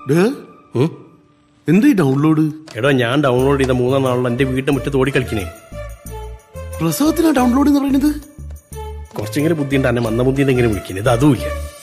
എന്ത് ഡൗൺലോഡ്? എടോ ഞാൻ ഡൗൺലോഡ് ചെയ്ത 3 നാളിൽ എന്റെ വീട്ടിൽ മുറ്റത്ത് ഓടിക്കളിക്കണേ. പ്രസവത്തിനാ ഡൗൺലോഡ് എന്ന് പറയുന്നത്? കുറച്ചെങ്കിലും ബുദ്ധിയുണ്ട്, എന്നെ മന്ദബുദ്ധിന്ന് എങ്ങനെ വിളിക്കുന്നത്? ഇത് അതുമില്ല.